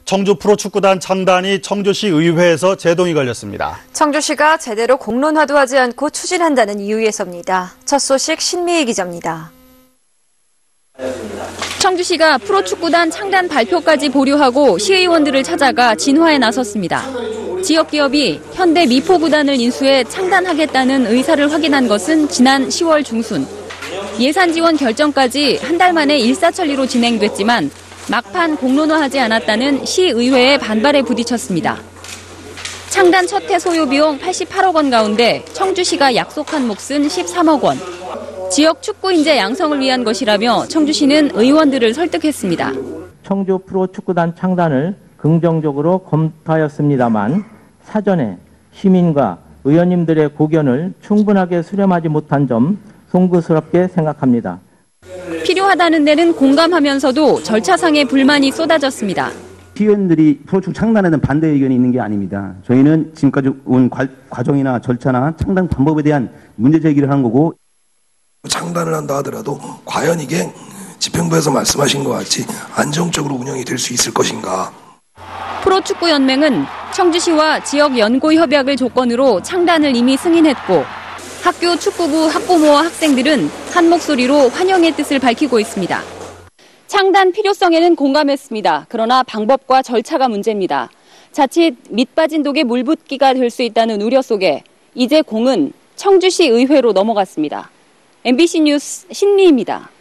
청주 프로축구단 창단이 청주시 의회에서 제동이 걸렸습니다. 청주시가 제대로 공론화도 하지 않고 추진한다는 이유에서입니다. 첫 소식 신미희 기자입니다. 청주시가 프로축구단 창단 발표까지 보류하고 시의원들을 찾아가 진화에 나섰습니다. 지역 기업이 현대 미포구단을 인수해 창단하겠다는 의사를 확인한 것은 지난 10월 중순. 예산 지원 결정까지 한 달 만에 일사천리로 진행됐지만 막판 공론화하지 않았다는 시의회의 반발에 부딪혔습니다. 창단 첫 해 소요 비용 88억 원 가운데 청주시가 약속한 몫은 13억 원. 지역 축구 인재 양성을 위한 것이라며 청주시는 의원들을 설득했습니다. 청주 프로축구단 창단을 긍정적으로 검토하였습니다만 사전에 시민과 의원님들의 고견을 충분하게 수렴하지 못한 점 송구스럽게 생각합니다. 필요하다는 데는 공감하면서도 절차상의 불만이 쏟아졌습니다. 시의원들이 프로축구 창단에 대한 반대 의견이 있는 게 아닙니다. 저희는 지금까지 온 과정이나 절차나 창단 방법에 대한 문제 제기를 하는 거고. 창단을 한다 하더라도 과연 이게 집행부에서 말씀하신 것 같이 안정적으로 운영이 될 수 있을 것인가. 프로축구연맹은 청주시와 지역 연고 협약을 조건으로 창단을 이미 승인했고 학교 축구부 학부모와 학생들은 한 목소리로 환영의 뜻을 밝히고 있습니다. 창단 필요성에는 공감했습니다. 그러나 방법과 절차가 문제입니다. 자칫 밑빠진 독에 물붓기가 될 수 있다는 우려 속에 이제 공은 청주시 의회로 넘어갔습니다. MBC 뉴스 신미희입니다.